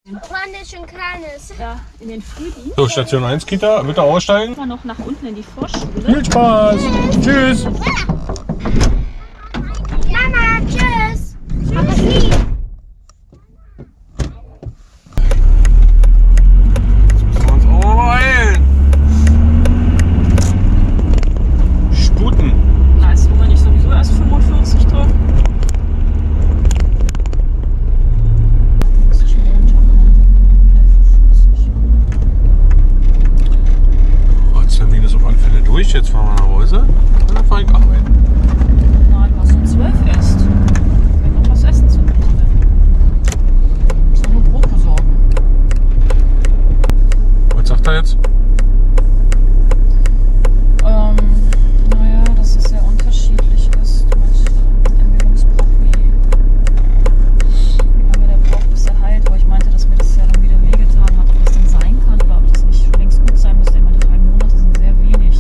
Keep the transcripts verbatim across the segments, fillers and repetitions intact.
Wann ist schon kleines? Ja, in den Frühdienst. So, Station eins Kita, bitte aussteigen. Immer noch nach unten in die Vorschule. Viel Spaß. Tschüss. Mama, tschüss. Tschüss. Lieb. Jetzt müssen wir uns auch beeilen. Sputen. Na, ist Nummer nicht sowieso erst fünfundvierzig drin? Das ist schon Montag. Termin ist auf alle Fälle durch. Jetzt fahren wir nach Hause und dann fahre ich arbeiten. Nein, du hast um zwölf erst. Wir noch was essen zu Hause. Ich soll nur Brot besorgen. Was sagt er jetzt? Ähm, naja, dass es sehr unterschiedlich ist mit äh, Ermüdungsbruch, wie lange der braucht, bis er heilt. Aber ich meinte, dass mir das ja dann wieder wehgetan hat, ob das denn sein kann oder ob das nicht schon längst gut sein müsste. Ich meinte, drei Monate sind sehr wenig.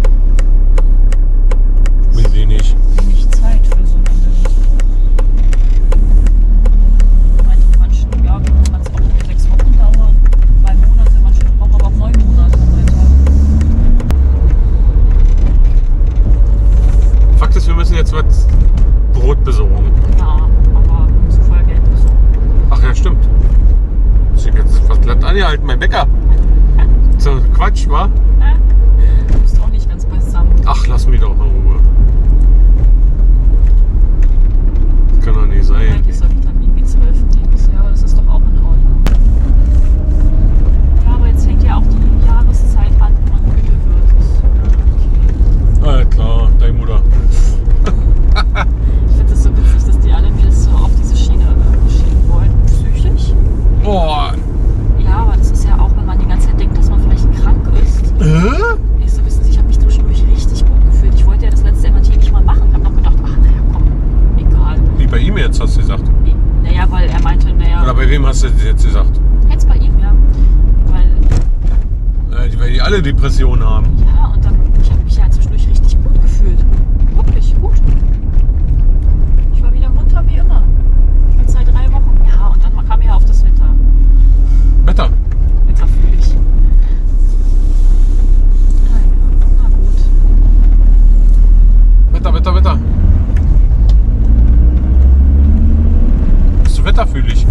Das Wie wenig. wenig Zeit für so einen Ermüdungsbruch. Ich meinte, manche ja, kann es auch nur sechs Wochen dauern, drei Monate, manche brauchen aber auch neun Monate, meinte er. Fakt ist, wir müssen jetzt was Brot besorgen. Ja, aber zu voll Geld besorgen. Ach ja, stimmt. Ich hab jetzt fast glatt angehalten, mein Bäcker. So Quatsch, wa? Du bist auch nicht ganz beisammen. Ach, lass mich doch in Ruhe. Das kann doch nicht sein. Eigentlich soll Vitamin B zwölf nehmen. Ja, aber das ist doch auch in Ordnung. Ja, aber jetzt fängt ja auch die Jahreszeit an, wo man müde wird. Das, okay. Ah, ja, klar, deine Mutter. Ich finde es so witzig, dass die alle mir das so auf diese Schiene äh, schieben wollen. Psychisch? Boah. Ja, aber das ist ja auch, wenn man die ganze Zeit denkt, dass man vielleicht krank ist. Äh? Ich so, wissen Sie, ich habe mich zwischendurch richtig gut gefühlt. Ich wollte ja das letzte M R T nicht mal machen. Ich habe noch gedacht, ach naja, komm, egal. Wie bei ihm jetzt, hast du gesagt? Naja, weil er meinte, naja, Oder bei wem hast du das jetzt gesagt? jetzt bei ihm, ja. Weil, Äh, weil die alle Depressionen haben. ja, und dann, ich habe mich ja zwischendurch richtig gut gefühlt. Wirklich gut. Ich war wieder munter wie immer. Jetzt seit drei Wochen. Ja, und dann kam ja auf das Wetter. Wetter. Wetter fühle ich. Na ja, na gut. Wetter, Wetter, Wetter. Bist du wetterfühlig?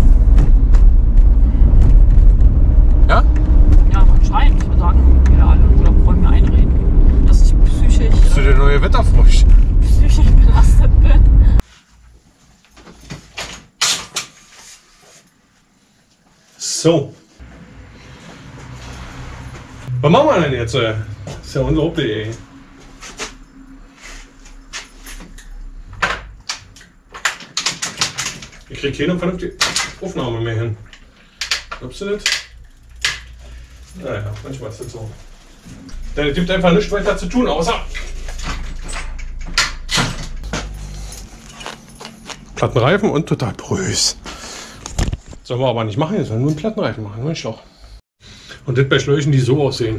Ja? Ja, anscheinend. Wir sagen ja alle, oder wollen mir einreden, dass ich psychisch, Bist du der neue Wetterfrosch? psychisch belastet bin. So. Was machen wir denn jetzt? Ey? Das ist ja unglaublich, ey. Ich krieg keine vernünftige Aufnahme mehr hin. Glaubst du das? Naja, manchmal ist das so. Denn es gibt einfach nichts weiter zu tun, außer Plattenreifen und total porös. Sollen wir aber nicht machen, wir sollen nur einen Plattenreifen machen, nur einen Schlauch. Und das bei Schläuchen, die so aussehen.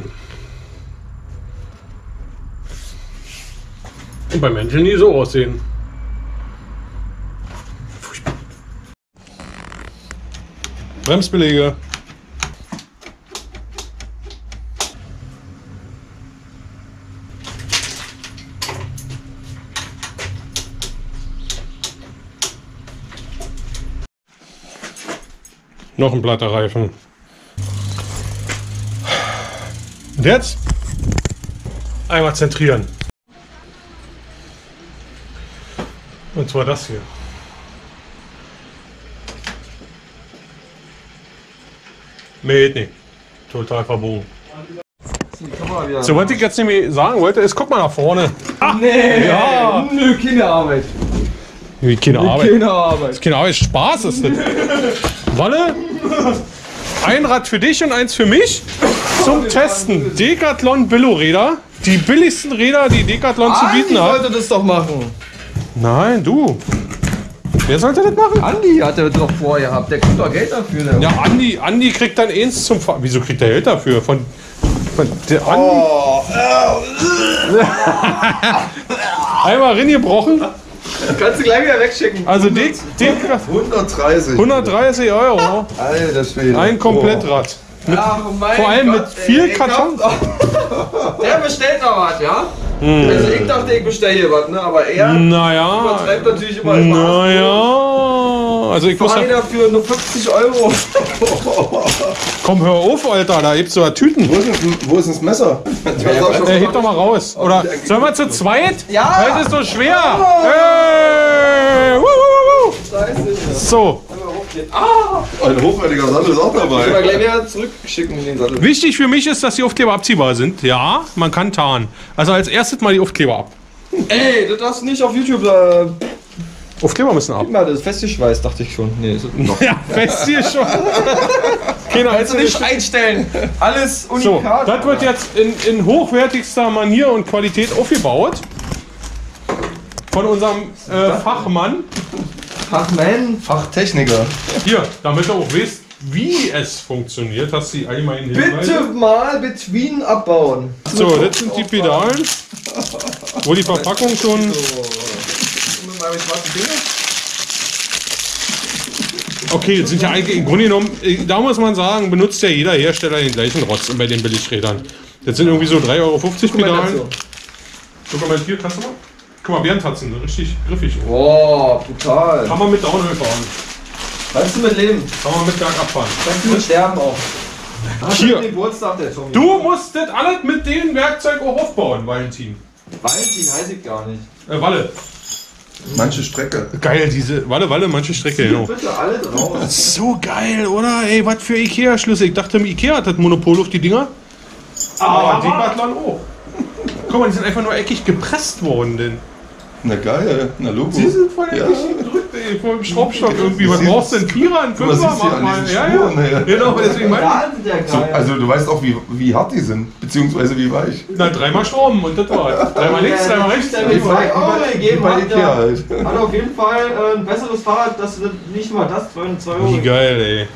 Und bei Mänteln, die so aussehen. Furchtbar. Bremsbeläge. Noch ein platter Reifen. Und jetzt einmal zentrieren. Und zwar das hier. Nee, nee. Total verbogen. So, was ich jetzt nämlich sagen wollte, ist, guck mal nach vorne. Ah, Nee, ja. nö, keine Arbeit. Wie keine Arbeit. Keine Arbeit. Das ist keine Arbeit, Spaß ist das. Wolle? Ein Rad für dich und eins für mich zum Testen. Decathlon Billo-Räder. Die billigsten Räder, die Decathlon zu bieten Andi hat. wollte das doch machen. Nein, du. Wer sollte das machen? Andi hatte das doch vorgehabt. Der kriegt doch Geld dafür. Ne? Ja, Andi, Andi kriegt dann eins zum Fahren. Wieso kriegt der Geld dafür? Von, von der Andi. Oh, Einmal reingebrochen. Kannst du gleich wieder wegschicken. Also Dek, Dek, hundertdreißig. hundertdreißig Euro. Alter Schwede. Ein Komplettrad. Mit, Ach, mein vor allem Gott, mit viel ey, ich Karton. glaub- Der bestellt noch was, ja? Hm. Also ich dachte, ich bestelle hier was, ne? Aber er Naja. übertreibt natürlich immer. immer. Naja. Also ich muss Fahr ja, wieder für nur fünfzig Euro. komm, hör auf, Alter, da gibt's so Tüten. Wo ist, denn, wo ist denn das Messer? Das war auch schon- Äh, heb doch mal raus. Oder sollen wir zu zweit? Ja. Weil es ist so schwer. Hey. Wuh, wuh, wuh. Scheiße. So, Ah! Ein hochwertiger Sattel ist auch Ich mal dabei. gleich wieder zurückschicken in den Sattel. wichtig für mich ist, dass die Aufkleber abziehbar sind. Ja, man kann tarnen. Also als erstes mal die Aufkleber ab. Ey, das darfst du nicht auf YouTube. Äh, Aufkleber müssen ab. gib mal, das ist festgeschweißt, dachte ich schon. Nee, ist noch. Ja, fest hier schon. Keine Kannst du einzelne nicht einstellen. Alles So, unikat. das wird jetzt in, in hochwertigster Manier und Qualität aufgebaut. Von unserem äh, Fachmann. Fachman. Fachtechniker. Hier, damit du auch weißt, wie es funktioniert, hast du die allgemeinen Hinweise. Bitte mal Between abbauen. So, das sind die Pedalen. Wo die Verpackung schon. Mit meinem schwarzen Finger. Okay, das sind ja eigentlich im Grunde genommen, äh, da muss man sagen, benutzt ja jeder Hersteller den gleichen Rotz bei den Billigrädern. Das sind irgendwie so drei Euro fünfzig Pedalen. Dokumentiert, kannst du mal? Guck mal, Bärentatzen, richtig griffig. Boah, brutal. Kann man mit Downhill fahren. Kannst du mit leben. Kann man mit Berg abfahren. Kannst du mit sterben auch. Hier. Geburtstag der Tommy. Du musst das alles mit dem Werkzeug auch aufbauen, Valentin. Valentin heiße ich gar nicht. Äh, Walle. Manche Strecke. Geil, diese Walle, Walle, manche Strecke, genau. Bitte alle draus. So geil, oder? Ey, was für Ikea-Schlüssel. Ich dachte, Ikea hat das Monopol auf die Dinger. Aber Decathlon auch. Guck mal, die sind einfach nur eckig gepresst worden, denn. Na geil, na Logo. Sie sind voll Ja. eckig gedrückt, ey, vor dem Schraubstock irgendwie. Was siehst- brauchst du denn? Vierer, ein Guck mal, Fünfer? siehst du Mach an mal. diesen Ja, Spuren, ja. ja. Genau, deswegen meine Da sind der So, geil. also du weißt auch, wie, wie hart die sind, beziehungsweise wie weich. ich. Na, dreimal Schrauben und das war's. Dreimal links, dreimal rechts. Der mir zwei Euro gegeben bei hat, Ikea der halt. hat auf jeden Fall äh, ein besseres Fahrrad, das wird nicht mal das zwei Euro. Wie geil, ey.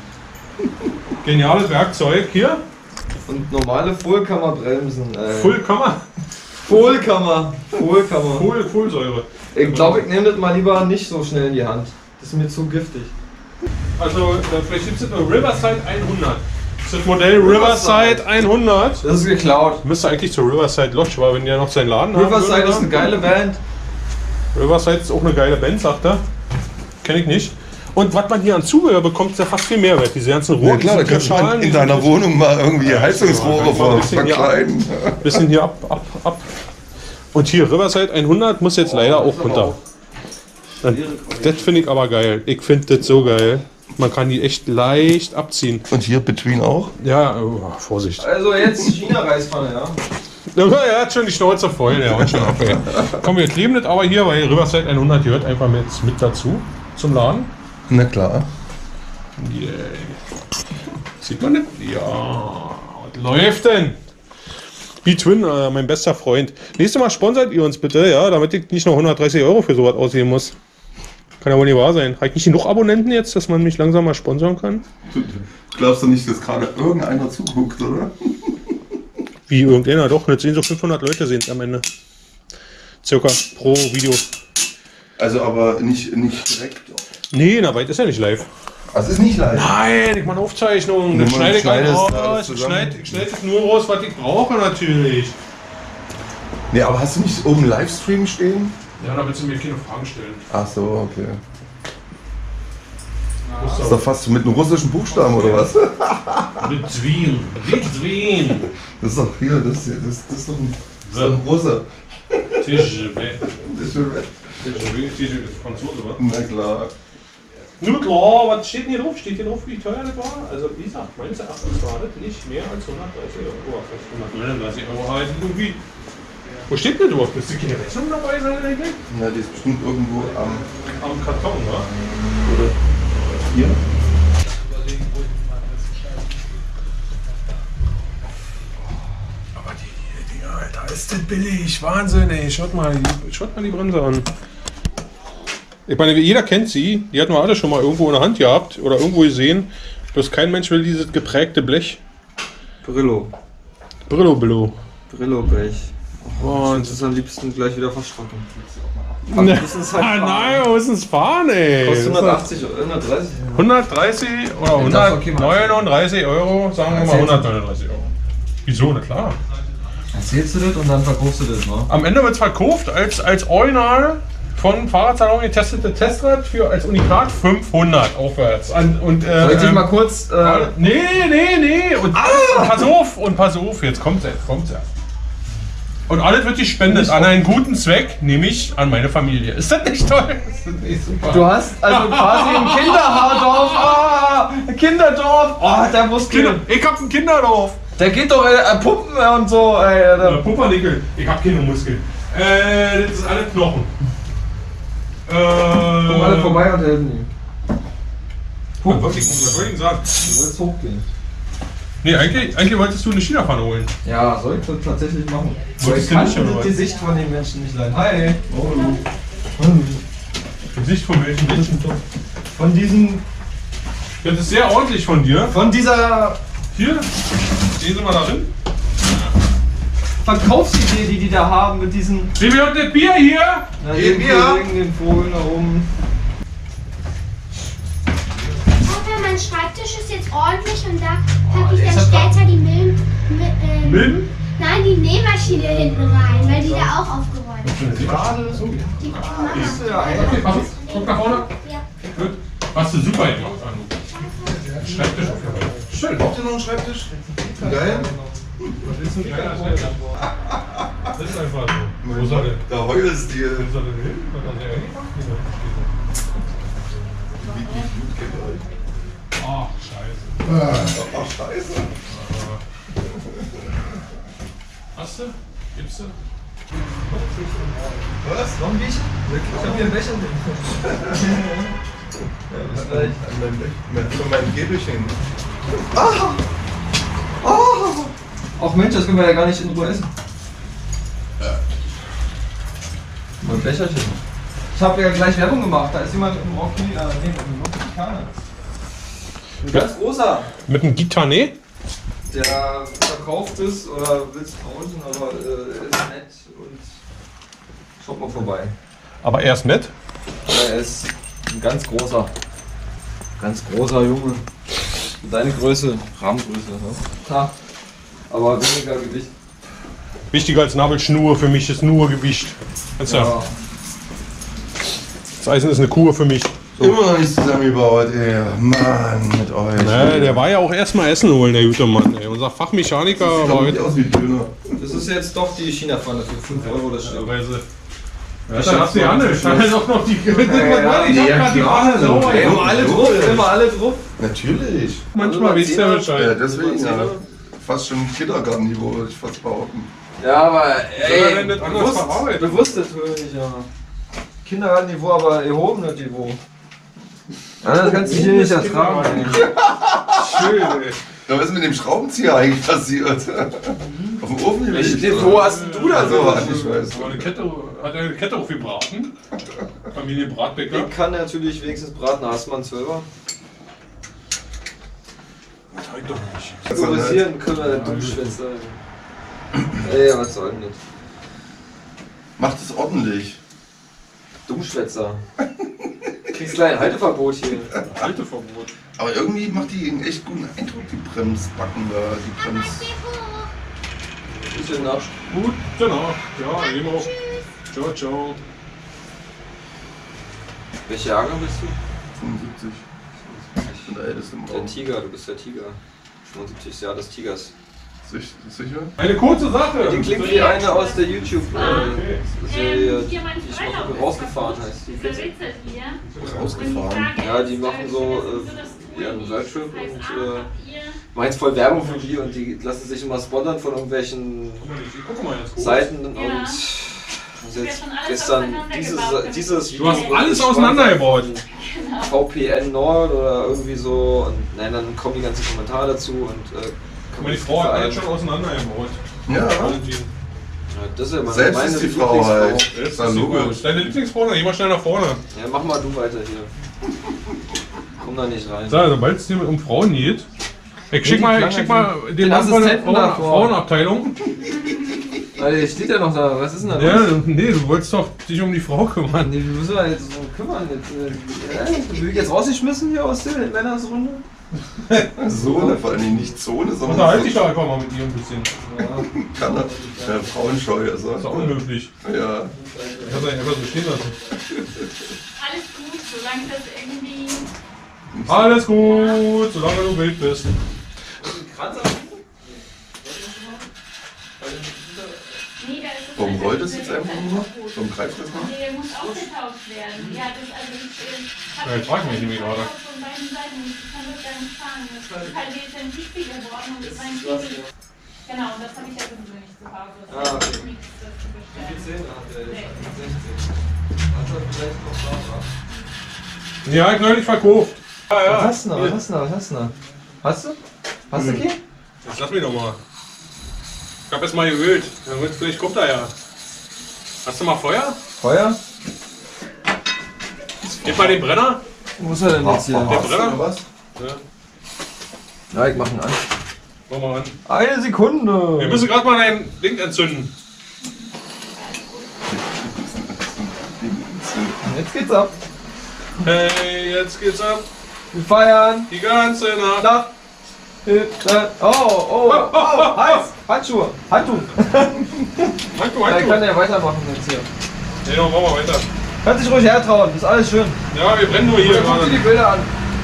Geniales Werkzeug hier. Und normale Vollkammerbremsen. Äh. Vollkammer. Vollkammer. Vollkammer. Voll, Vollsäure. Ich glaube, ich nehme das mal lieber nicht so schnell in die Hand. Das ist mir zu giftig. Also, äh, vielleicht gibt es eine Riverside hundert. Das ist das Modell Riverside hundert. Das ist geklaut. Müsste eigentlich zu Riverside Lodge, weil wenn der noch seinen Laden haben Riverside würde, ist eine geile Band. Riverside ist auch eine geile Band, sagt er. Kenn ich nicht. Und was man hier an Zubehör bekommt, ist ja fast viel Mehrwert. Diese ganzen Rohre. Ja klar, da diese kannst du mal Schalen, in diese- deiner Wohnung mal irgendwie Ja, Heizungsrohre genau. ver Ein bisschen hier verkleiden. Bisschen hier ab, ab, ab. Und hier Riverside hundert muss jetzt leider auch runter. Und das finde ich aber geil. Ich finde das so geil. Man kann die echt leicht abziehen. Und hier Between auch? Ja, oh, Vorsicht. Also jetzt China-Reispfanne, ja. Ja, er hat schon die Schnauze voll, der haut schon ab, ey. Komm, wir kleben das aber hier, weil Riverside hundert gehört einfach mit, mit dazu zum Laden. Na klar. Yeah. Sieht man das? Ja. Was läuft denn? B-Twin, äh, mein bester Freund. Nächstes Mal sponsert ihr uns bitte, ja, damit ich nicht noch hundertdreißig Euro für sowas ausgeben muss. Kann ja wohl nicht wahr sein. Habe ich nicht genug Abonnenten jetzt, dass man mich langsam mal sponsern kann? Du glaubst doch nicht, dass gerade irgendeiner zuguckt, oder? Wie irgendeiner, doch. Jetzt sehen so fünfhundert Leute sehen es am Ende. Circa pro Video. Also aber nicht, nicht direkt. Nee, na weit ist ja nicht live. Also ist nicht live. Nein, ich mache eine Aufzeichnung. Nur Das mal schneide ich schneidest alles alles raus. Ich zusammen. schneide ich schneide nur raus, was ich brauche natürlich. Nee, aber hast du nicht oben Livestream stehen? Ja, da willst du mir keine Fragen stellen. Ach so, okay. Das ist doch fast mit einem russischen Buchstaben oder was? Between. Between. Das ist doch hier, das, hier, das, das ist doch ein, das ist doch ein Russe. Tische, Das ist schon weg. Tische, das ist Franzose, wa? Na klar. Nur klar, was steht denn hier drauf? Steht hier drauf, wie teuer das war? Also, wie gesagt, meines Erachtens war das nicht mehr als hundertdreißig Euro. Vielleicht hundertneununddreißig Euro halt irgendwie. Wo steht denn drauf? Müsste keine Rechnung dabei sein eigentlich? Na, die ist bestimmt irgendwo am. Am Karton, wa? Oder hier? Aber die, die Dinger, Alter, ist das billig. Wahnsinn, ey. Schaut mal, die, schaut mal die Bremse an. Ich meine, jeder kennt sie. Die hatten wir alle schon mal irgendwo in der Hand gehabt oder irgendwo gesehen. Bloß kein Mensch will dieses geprägte Blech. Brillo. Brillo Billo. Brillo-Blech. Und Das ist am liebsten gleich wieder verschrotten. Ne, müssen es halt ah, fahren. nein, wir müssen es fahren, ey. Kostet Das ist hundertachtzig, hundertdreißig. hundertdreißig oder das ist okay, hundertneununddreißig Euro, sagen wir mal Erzählst du? hundertneununddreißig Euro. Wieso, na klar. Erzählst du das und dann verkaufst du das, ne? Am Ende wird es verkauft als, als Original von Fahrradsalon getestete Testrad für als Unikat fünfhundert aufwärts. An, und, äh, Soll ich dich ähm, mal kurz... Äh, Nee, nee, nee. Und, und pass auf, und pass auf, jetzt kommt's ja, jetzt kommt's ja. Und alles wird gespendet an einen guten Zweck, nämlich an meine Familie. Ist das nicht toll? Ist das nicht super? du hast also quasi ein Kinderhaardorf. Ah, ein Kinderdorf. Oh, der Muskel. Kinder, ich hab ein Kinderdorf. Der geht doch äh, Pumpen und so. Ey, Äh, der, Pumpernickel. Ich hab keine Muskeln. Äh, das ist alles Knochen. Äh, kommen alle vorbei und helfen ihm. Was wollte ich, was wollte ich sagen? Du wolltest hochgehen. Nee, eigentlich, eigentlich wolltest du eine China-Pfanne holen. Ja, soll ich das tatsächlich machen? Wolltest Aber ich du kann nicht, oder das was? Gesicht von den Menschen nicht leiden. Hi. Gesicht von welchen Menschen? Von diesen... Das ist sehr ordentlich von dir. Von dieser Hier, gehen Sie mal da drin. Verkaufsidee, die die da haben mit diesen... Wie wird das Bier hier? Na, Geh, den Bier. Kollegen, den Vogel da oben. Papa, mein Schreibtisch ist jetzt ordentlich und da packe ich der dann ist ja später die Milch. Ähm, Milben? Nein, die Nähmaschine hinten rein, weil die da auch aufgeräumt ist. Gerade so. Die Mama. Ja, Okay, pass auf. Guck nach vorne. Ja. Gut. Hast du super gemacht, Anu. Schreibtisch aufgeräumt. Schön. Braucht ihr noch einen Schreibtisch? Geil. Das ist ein kleiner Schreibtisch. Das ist einfach so. Wo ist er denn? Da heulst du dir. Wo ist er denn hin? Was hat er gemacht? Wie die Blutkinder. Ach, scheiße. Ach, scheiße. Hast du? Gibst du? Was? Noch ein Bierchen? Ich hab hier ein Becher. Ja, bis gleich. Von meinem Gäbelchen. Ach Mensch, das können wir ja gar nicht in Ruhe essen. Mal ein Becherchen. Ich habe ja gleich Werbung gemacht. Da ist jemand im Rocky, äh, nee, im Rocky. Ein ganz großer, Mit einem Gitarre? der verkauft ist oder will es tauschen, aber äh, ist nett und schaut mal vorbei. Aber er ist nett. Er ist ein ganz großer, ganz großer Junge. Deine Größe, Rahmengröße, ne? Ha. Aber weniger Gewicht. Wichtiger als Nabelschnur für mich ist nur Gewicht. Weißt du? Ja. Das Eisen ist eine Kur für mich. Immer noch nicht zusammengebaut, ey. Mann, mit euch. Ne, der war ja auch erstmal Essen holen, der gute Mann. Ey. Unser Fachmechaniker Sieht war doch nicht heute. aus wie Döner. Das ist jetzt doch die China-Pfanne für fünf Euro das Stück. Ja, dann hast du ja andere. Ich hatte doch noch die. Ich ja, hab ja, grad die klar. Pfanne sauber Ey, gemacht. Immer alle drauf, immer alle drauf. Natürlich. Manchmal wisst ihr Ja, Bescheid. deswegen ja. Fast schon Kindergartenniveau, würde ich fast behaupten. Ja, aber er denn das anders bewusst, verarbeitet? bewusst natürlich, ja. Kindergartenniveau, aber erhobenes Niveau. Ja, das kannst du hier nicht ertragen. ey. Schön, ey. Ja, was ist mit dem Schraubenzieher eigentlich passiert? Auf dem Ofen gelegt? Welches Niveau hast denn du da so? so? Ich weiß. Aber eine Kette, hat er eine Kette aufgebraten? Familie Bratbecker. Ich kann natürlich wenigstens braten, hast du mal einen Zwölfer? Zeig doch nicht. Improvisieren können wir den Dummschwänzer. Ey, was soll denn das? Macht es ordentlich. Dummschwätzer. Kriegst gleich ein Halteverbot hier. Halteverbot. Aber irgendwie macht die einen echt guten Eindruck, die Bremsbacken da, die Brems... Bisschen nach. Gut, genau. Ja, gehen wir auch. Ciao, ciao. Welche Jahrgang bist du? fünfundsiebzig. Ich bin der Älteste im Der Raum. Tiger, du bist der Tiger. fünfundsiebzig Jahr des Tigers. Sich- Sicher? Eine kurze Sache. Die klingt wie eine aus der YouTube-Serie, Ähm, die ich noch rausgefahren heißt. Die kennst du? Rausgefahren. Ja, die machen so äh, ihren Worldtrip und äh, machen jetzt voll Werbung für die und die lassen sich immer sponsern von irgendwelchen Guck mal jetzt. Seiten und Ja. also jetzt gestern dieses, dieses Du hast Video alles gesponsert auseinandergebaut. von V P N Nord oder irgendwie so und nein, dann kommen die ganzen Kommentare dazu und äh, kann Meine Frau hat alles schon auseinandergebaut. Ja. Valentin. Ja, das ist ja meine, Selbst meine ist die Frau halt. Lieblingsfrau. Das Ist ja logisch. Deine Lieblingsfrau, dann geh mal schnell nach vorne. Ja, mach mal du weiter hier. Komm da nicht rein. So, sobald es dir um Frauen geht. Ich schick die mal, ich Klange schick mal den, den Mann von der Assistenten Frauen, davor. Frauenabteilung. Alter, steht ja noch da. Was ist denn da Ja, los? nee, du wolltest doch dich um die Frau kümmern. Nee, wir müssen wir jetzt so kümmern. Jetzt, äh, äh, bin ich jetzt rausgeschmissen hier aus der Männersrunde? Zone, vor allem nicht Zone, sondern. Unterhalte dich doch einfach mal mit ihr ein bisschen. Ja. Kann er. Ja, Frauenscheu, also. Das ist doch unhöflich. Ja. Ich habe einfach so stehen lassen. Alles gut, solange das irgendwie. Alles gut, solange du wild bist. Nee, da ist es Warum einfach rollt das diese- jetzt einfach nur? Warum greift das mal? Nee, der muss ausgetauscht werden. Ja, das also ich. äh, hab Ja, jetzt frag mich nämlich gerade. Von beiden Seiten. Ich kann das gar nicht fahren. Das ist halt jetzt ein Tiefig geworden und ist ein Tiefig. Genau, und das habe ich ja sowieso nicht zu Hause. Das Ah, okay. ist nichts, das zu Wie viel bestellen. Zähne hat der Nee. jetzt? sechzehn. Hat er vielleicht noch da? Ja, ich neulich verkauft. Ja, ja. Was hast du noch? Was hast du noch? Was hast du noch? Hast du? Hast du Key? Jetzt lass mich doch mal. Ich hab jetzt mal geölt. Ja, vielleicht kommt er ja. Hast du mal Feuer? Feuer? Gib mal den Brenner. Wo ist er denn jetzt hier? Der Hast du Brenner? oder was? Ja, Ja, ich mach ihn an. mach mal an. Eine Sekunde! Wir müssen gerade mal dein Ding entzünden. Jetzt geht's ab. Hey, jetzt geht's ab. Wir feiern. Die ganze Nacht. Nach. Oh, oh, oh, heiß. Handschuhe. Handtuch. Halt du, Ja, halt ich kann du. ja weitermachen jetzt hier. Nee, dann machen wir weiter. Kannst dich ruhig hertrauen, ist alles schön. Ja, wir brennen nur hier Oder guck dir gerade. die Bilder an.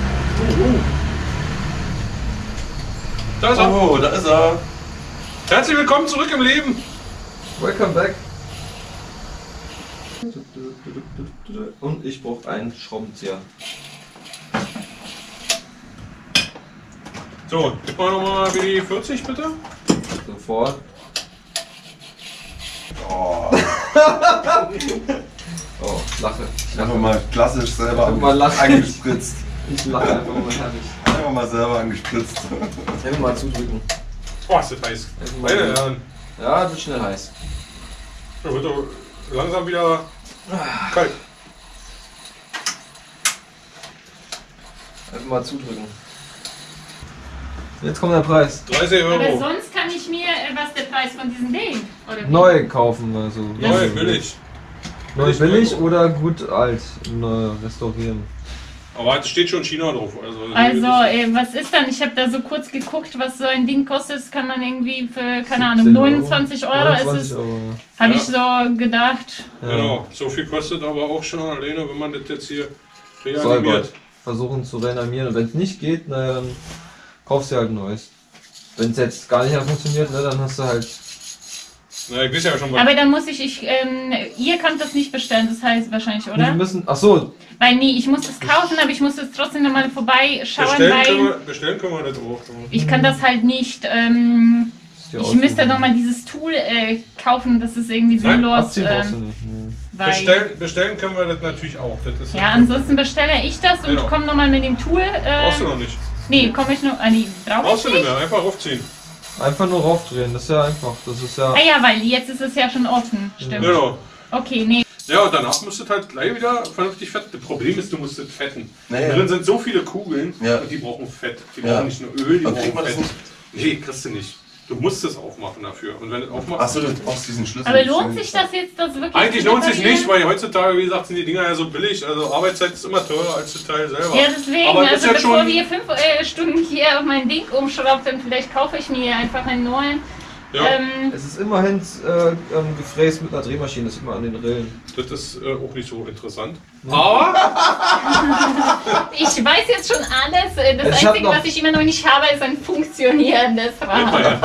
Da ist er. Oh, da ist er. Herzlich willkommen zurück im Leben. Welcome back. Und ich brauche einen Schraubenzieher. So, gib mal nochmal W D vierzig bitte. Sofort. Oh, Oh, lache. Ich einfach lache mal klassisch selber Einfach mal lachen. angespritzt. Ich lache einfach mal herrlich. Einfach mal selber angespritzt. Einfach mal zudrücken. Oh, ist das heiß. Einfach mal Meine Herren. Ja, wird schnell heiß. Da wird doch langsam wieder kalt. Einfach mal zudrücken. Jetzt kommt der Preis. dreißig Aber Euro. sonst kann ich mir, äh, was der Preis von diesem Ding? Oder wie? Neu kaufen, also. Neu, billig. Neu billig oder gut alt neu restaurieren. Aber es steht schon China drauf. Also, Also, äh, was ist dann? Ich habe da so kurz geguckt, was so ein Ding kostet. Das kann man irgendwie für, keine Ahnung, siebzehn Euro. neunundzwanzig Euro ist neunundzwanzig es. Euro. Habe Ja. ich so gedacht. Ja. Genau, so viel kostet aber auch schon alleine, wenn man das jetzt hier Säubert. reanimiert. Versuchen zu reanimieren. Und wenn es nicht geht, naja, dann kaufst du halt ein neues. Wenn es jetzt gar nicht mehr funktioniert, ne, dann hast du halt. Na, ich weiß ja schon was. Aber dann muss ich, ich ähm, ihr könnt das nicht bestellen, das heißt wahrscheinlich, Wir oder? müssen. Ach so, Weil nee, ich muss das kaufen, aber ich muss das trotzdem nochmal vorbeischauen, Bestellen können, weil wir, bestellen können wir das auch. ich kann das halt nicht, ähm, ist die ich müsste Ausführung. nochmal dieses Tool äh, kaufen, das ist irgendwie Nein, sinnlos. Abziehen brauchst du Ähm, nicht. Nee. weil, Bestellen, bestellen können wir das natürlich auch. Das ist ja, ansonsten bestelle ich das und Genau. komme nochmal mit dem Tool. Brauchst du Äh, noch nicht. nee, komme ich noch. Ah, nee, brauche Brauchst ich du nicht nicht. mehr, einfach aufziehen. Einfach nur raufdrehen, das ist ja einfach. Das ist ja. Ah ja, weil jetzt ist es ja schon offen. Stimmt. Genau. Okay, nee. Ja, und danach musst du halt gleich wieder vernünftig fetten. Das Problem ist, du musst das fetten. Naja. Drin sind so viele Kugeln Ja. und die brauchen Fett. Die Ja. brauchen nicht nur Öl, die Aber kriegt brauchen man das Fett. Nee, kriegst du nicht. Du musst es aufmachen dafür. Und wenn du es aufmachst. Achso, du brauchst diesen Schlüssel. Aber lohnt sich das jetzt, das wirklich Eigentlich zu lohnt sich reparieren? nicht, weil heutzutage, wie gesagt, sind die Dinger ja so billig. Also Arbeitszeit ist immer teurer als das Teil selber. Ja, deswegen, Aber das also ist ja bevor schon- wir fünf äh, Stunden hier auf mein Ding umschraubt, dann vielleicht kaufe ich mir einfach einen neuen. Ja, Ähm, Es ist immerhin äh, ähm, gefräst mit einer Drehmaschine, das sieht man an den Rillen. das ist äh, auch nicht so interessant. Aber ich weiß jetzt schon alles. Äh, Das Ich hab Einzige, noch- was ich immer noch nicht habe, ist ein funktionierendes Rad. immerhin.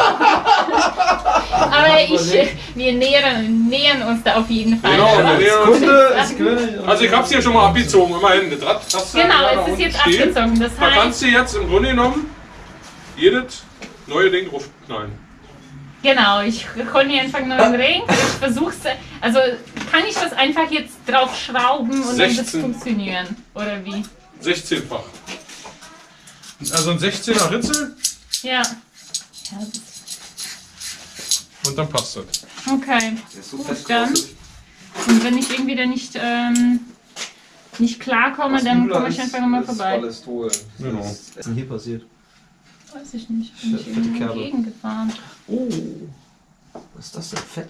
Aber ich, äh, wir nähern, nähern uns da auf jeden Fall. Genau, wir nähern uns. Kunde ist König. Also ich hab's hier schon mal abgezogen, immerhin. Das Rad hast du ja da Genau, es ist unten jetzt stehen. abgezogen. Das Da heißt, kannst du jetzt im Grunde genommen jedes neue Ding draufknallen. genau, ich hole mir einfach einen neuen Ring. Ich versuch's. Also kann ich das einfach jetzt drauf schrauben und dann wird es sechzehn. funktionieren? Oder wie? sechzehnfach. Also ein sechzehner Ritzel Ja. Ja, das und dann passt das. okay. Der ist so Gut, fest dann. gerostet. Und wenn ich irgendwie da nicht, ähm, nicht klarkomme, Was dann übler komme ich ist, einfach nochmal ist vorbei. Cholesterol. Genau. Was ist denn hier passiert? Weiß ich nicht. Bin ich Fette irgendwie Kerbe. entgegengefahren. Oh. Was ist das denn? Fett?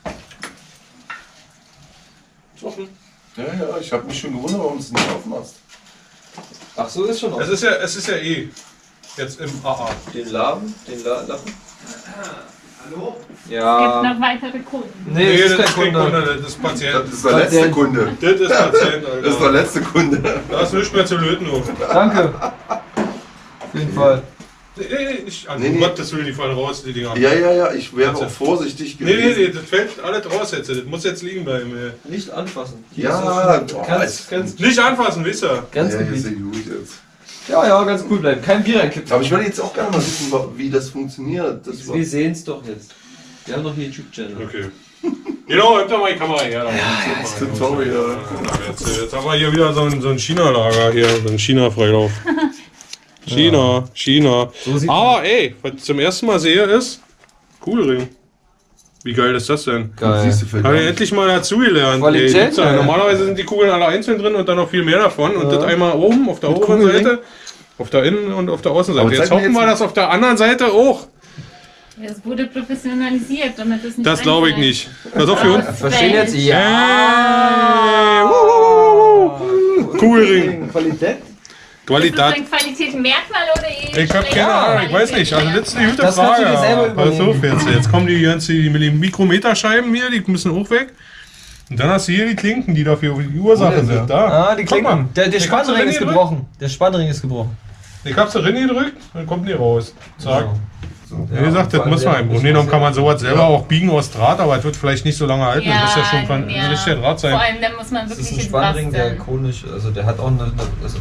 Ist offen. Ja, ja, ich habe mich schon gewundert, warum du es nicht aufmachst. Ach so, ist schon Es offen. ist ja, es ist ja eh jetzt im A A. Den Laden? Den La Lappen? Hallo? Es gibt Ja. noch weitere Kunden. Nee, Nee, das ist das ist kein kein Kunde. Kunde, das ist Patient. Das ist der letzte Kunde. Das ist Patient, Alter. Das ist der letzte Kunde. Da ist nichts mehr zu löten. Auf. Danke. Auf jeden Fall. Nee, nee, nee, ich, also Nee, nee. um Gottes Willen, die fallen raus, die Dinger. Ja, ja, ja, ich wäre Warte. auch vorsichtig Nee, nee, gewesen. nee, das fällt alles raus jetzt. Das muss jetzt liegen bleiben. Ey. Nicht anfassen. Ja, ist boah, ganz, als- ganz, Nicht anfassen, wisst ihr? ganz ja, ist ja Gebiet. gut jetzt. Ja, ja, ganz cool bleiben. Kein Bier reinkippen. Aber ich würde jetzt auch gerne mal wissen, wie das funktioniert. Das war Wir sehen es doch jetzt. Wir haben noch einen YouTube-Channel. Okay. Genau, habt ihr mal die Kamera her. Da ja, Tutorial. jetzt, jetzt haben wir hier wieder so ein, so ein China-Lager hier, so ein China-Freilauf. China, China. So sieht Aber ey, was ich zum ersten Mal sehe ist Kugelring. Wie geil ist das denn? Geil. Siehst du, Habe ich endlich mal dazugelernt. Qualität, Ey, gibt's ja. ja. Normalerweise sind die Kugeln alle einzeln drin und dann noch viel mehr davon. Und Ja. das einmal oben auf der Mit oberen Kugelring? Seite, auf der Innen- und auf der Außenseite. Aber Jetzt zeig mir hoffen wir, jetzt- dass auf der anderen Seite auch. Es wurde professionalisiert, damit es nicht Das glaube ich einfällt. nicht. Das auch für uns. Verstehen jetzt? Hey, Ja. wuh, wuh, wuh, wuh. Kugelring. Qualität? Ist Qualität. das ein Qualitätsmerkmal oder eher Ich habe schlechte keine Ahnung, ich weiß nicht. Also das ist eine gute Das kannst Frage. du dir selber Pass auf überlegen. jetzt. Jetzt kommen die ganzen die Mikrometerscheiben hier, die müssen auch weg. Und dann hast du hier die Klinken, die dafür die Ursache Oh, sind. Da. Ah, die Guck mal. Klinken. Der, der Ich hab's Spannring drin ist gedrückt. gebrochen. Der Spannring ist gebrochen. Ich hab's da drin gedrückt, dann kommt die raus. Zack. So. Wie gesagt, das vor muss allem man. Im der- Grunde genommen kann man sowas selber Ja. auch biegen aus Draht, aber es wird vielleicht nicht so lange halten. Das muss ja schon von ja. richtiger Draht Vor sein. allem, dann muss man Das wirklich ist ein ins Spannring, der Basteln. konisch, also der hat auch eine, eine, also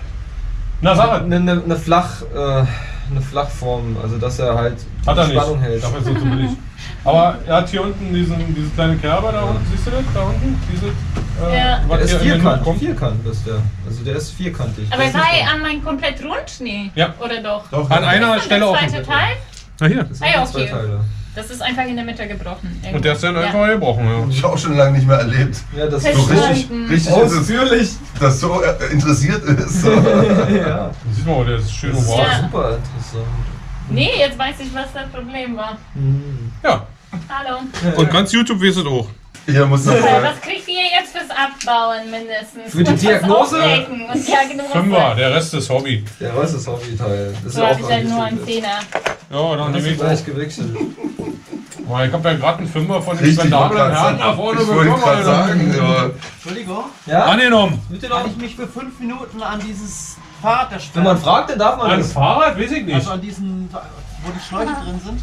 Na, sag eine, eine, eine, Flach, äh, eine Flachform, also dass er halt Hat er die Spannung nicht. hält. Dafür ist er zu billig. Aber er hat hier unten diesen, diese kleine Kerbe da unten. Siehst du das? Da unten? Diese, äh, Ja. was Der ist hier in den Mund vierkant, kommt. vierkant ist der. Also der ist vierkantig. Aber Das war ist er nicht an mein komplett rund? Nee. Ja. Oder doch? Doch, An einer Und Stelle der offen. zweite Teil? Na hier. Das Ah ja, sind zwei okay. Teile. Das ist einfach in der Mitte gebrochen. Irgendwo. Und der ist dann Ja. einfach gebrochen. Ja. ich auch schon lange nicht mehr erlebt. Ja, das So ist richtig, Verstanden. richtig ist es, ausführlich. dass so äh, interessiert ist. So. Ja. Siehst du mal, der ist schön Das ist oval. Ja. super interessant. Nee, jetzt weiß ich, was das Problem war. Mhm. Ja. Hallo. Und ganz YouTube weiß es auch. Hier muss noch Äh, mal. Was kriegt ihr jetzt fürs Abbauen mindestens? Für die Und was Diagnose? aufdecken und Diagnose. Fünfer, der Rest ist Hobby. Der Rest ist Hobbyteil. Das ist So ja habe auch ich halt nur einen angestellt. Zehner. Ja, dann Das nehme ist ich gleich gewechselt. Oh, ich habe ja gerade einen Fünfer von den Richtig, ich wollte spendablen gerade Herren sagen, nach vorne ich wollte bekommen. gerade Alter. sagen, aber Entschuldigung, Ja? Angenommen. Bitte kann noch. ich mich für fünf Minuten an dieses Fahrrad da Wenn stellen? man fragt, dann darf man Ein das. Fahrrad, weiß ich nicht. Also an diesen, wo die Schläuche drin sind.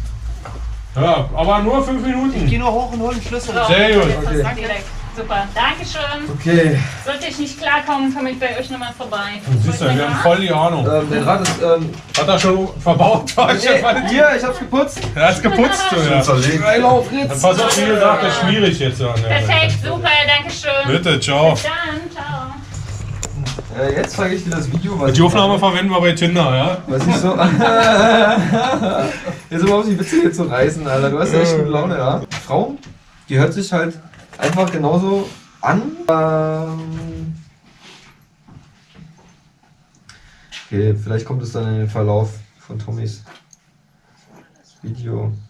Ja, aber nur fünf Ich gehe Minuten. nur hoch und hole den Schlüssel. So, Sehr gut. jetzt hast du Okay. direkt. Super, Dankeschön. Okay. Sollte ich nicht klarkommen, komme ich bei euch nochmal vorbei. Siehst du, wir haben voll die Ahnung. Ähm, der Rad ist. Ähm, Hat er schon verbaut? nee, hier, ich hab's geputzt. Er hat's geputzt, du, ja. zerlegt. Einlauf, Dann Fritz. pass auf, wie gesagt, das ist schwierig jetzt. Ja, Perfekt, super, Dankeschön. Bitte, ciao. Bis dann, ciao. Äh, jetzt zeige ich dir das Video. Was Die ich Aufnahme mache. verwenden wir bei Tinder, ja? Was ich so. Jetzt überhaupt nicht witzig hier zu reißen, Alter. Du hast ja echt gute Laune, ja. Die Frau, die hört sich halt einfach genauso an. Ähm okay, vielleicht kommt es dann in den Verlauf von Tommys Video.